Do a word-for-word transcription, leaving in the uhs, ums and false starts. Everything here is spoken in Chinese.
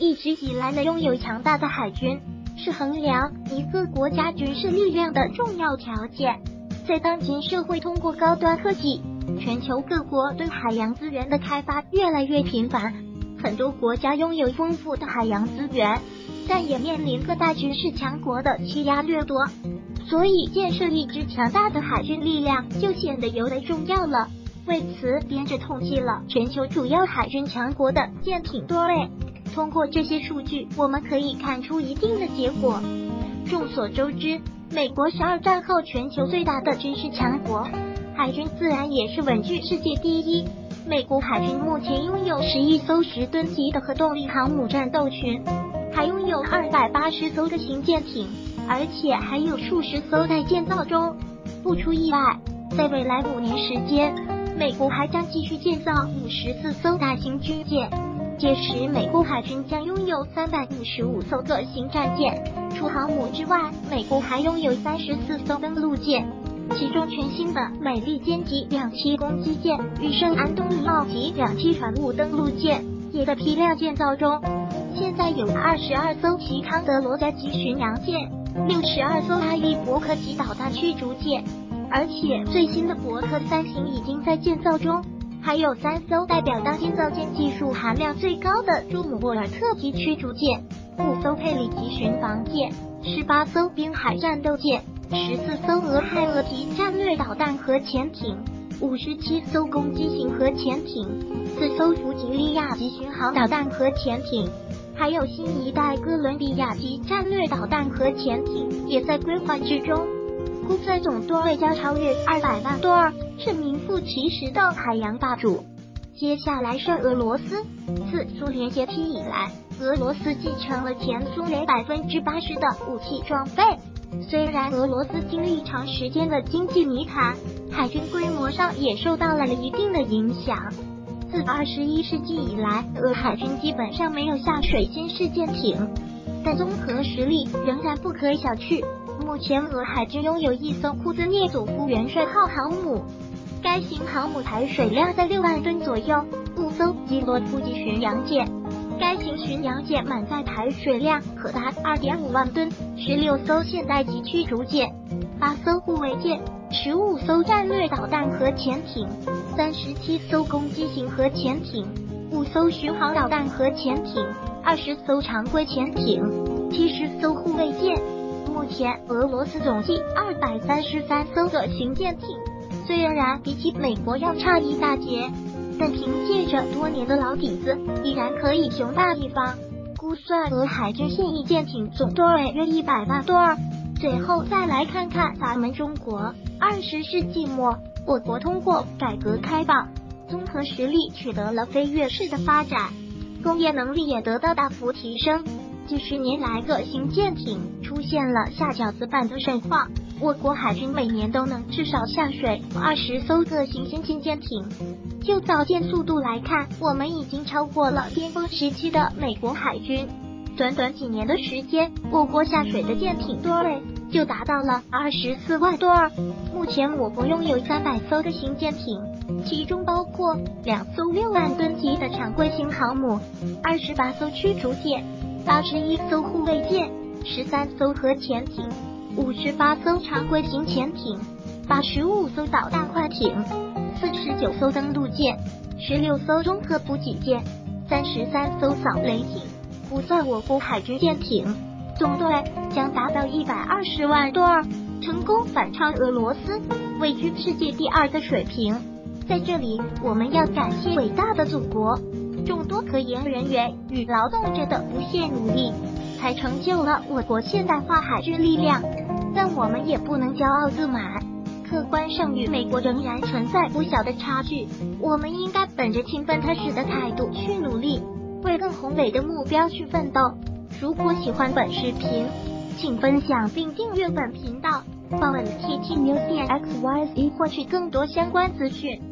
一直以来的拥有强大的海军，是衡量一个国家军事力量的重要条件。在当今社会，通过高端科技，全球各国对海洋资源的开发越来越频繁，很多国家拥有丰富的海洋资源，但也面临各大军事强国的欺压掠夺，所以建设一支强大的海军力量就显得尤为重要了。为此，编者统计了全球主要海军强国的舰艇多位，通过这些数据，我们可以看出一定的结果。众所周知，美国是二战后全球最大的军事强国，海军自然也是稳居世界第一。美国海军目前拥有十一艘十吨级的核动力航母战斗群，还拥有二百八十艘的型舰艇，而且还有数十艘在建造中。不出意外，在未来五年时间，美国还将继续建造五十四艘大型军舰，届时美国海军将拥有三百五十五艘各型战舰。除航母之外，美国还拥有三十四艘登陆舰，其中全新的美利坚级两栖攻击舰与圣安东尼奥级两栖船坞登陆舰也在批量建造中。现在有二十二艘西康德罗加级巡洋舰，六十二艘阿伊伯克级导弹驱逐舰，而且最新的伯克三型已经在建造中，还有三艘代表当今造舰技术含量最高的朱姆沃尔特级驱逐舰，五艘佩里级巡防舰，十八艘滨海战斗舰，十四艘俄亥俄级战略导弹核潜艇，五十七艘攻击型核潜艇，四艘弗吉利亚级巡航导弹核潜艇，还有新一代哥伦比亚级战略导弹核潜艇也在规划之中，估算总吨位将超越二百万吨，是名副其实的海洋霸主。接下来是俄罗斯，自苏联解体以来，俄罗斯继承了前苏联百分之八十的武器装备。虽然俄罗斯经历长时间的经济泥潭，海军规模上也受到了一定的影响。自二十一世纪以来，俄海军基本上没有下水新式舰艇，但综合实力仍然不可小觑。目前俄海军拥有一艘库兹涅佐夫元帅号航母，该型航母排水量在六万吨左右，五艘基罗夫级巡洋舰，该型巡洋舰满载排水量可达 二点五万吨，十六艘现代级驱逐舰，八艘护卫舰，十五艘战略导弹核潜艇，三十七艘攻击型核潜艇，五艘巡航导弹核潜艇，二十艘常规潜艇，七十艘护卫舰。目前俄罗斯总计二百三十三艘的型舰艇，虽然比起美国要差一大截，但凭借着多年的老底子，依然可以雄霸一方。估算俄海军现役舰艇总吨位约一百万吨。最后再来看看咱们中国。二十世纪末，我国通过改革开放，综合实力取得了飞跃式的发展，工业能力也得到大幅提升。几十年来，各型舰艇出现了下饺子般的盛况，我国海军每年都能至少下水二十艘各型先进舰艇。就造舰速度来看，我们已经超过了巅峰时期的美国海军。短短几年的时间，我国下水的舰艇吨位就达到了二十四万吨。目前我国拥有三百艘的型舰艇，其中包括两艘六万吨级的常规型航母，二十八艘驱逐舰，八十一艘护卫舰，十三艘核潜艇，五十八艘常规型潜艇，八十五艘导弹快艇，四十九艘登陆舰，十六艘综合补给舰，三十三艘扫雷艇。估算我国海军舰艇总吨将达到一百二十万吨，成功反超俄罗斯，位居世界第二的水平。在这里，我们要感谢伟大的祖国，众多科研人员与劳动者的不懈努力，才成就了我国现代化海军力量。但我们也不能骄傲自满，客观上与美国仍然存在不小的差距，我们应该本着勤奋踏实的态度去努力，为更宏伟的目标去奋斗。如果喜欢本视频，请分享并订阅本频道，访问 T T News 点 X Y Z 获取更多相关资讯。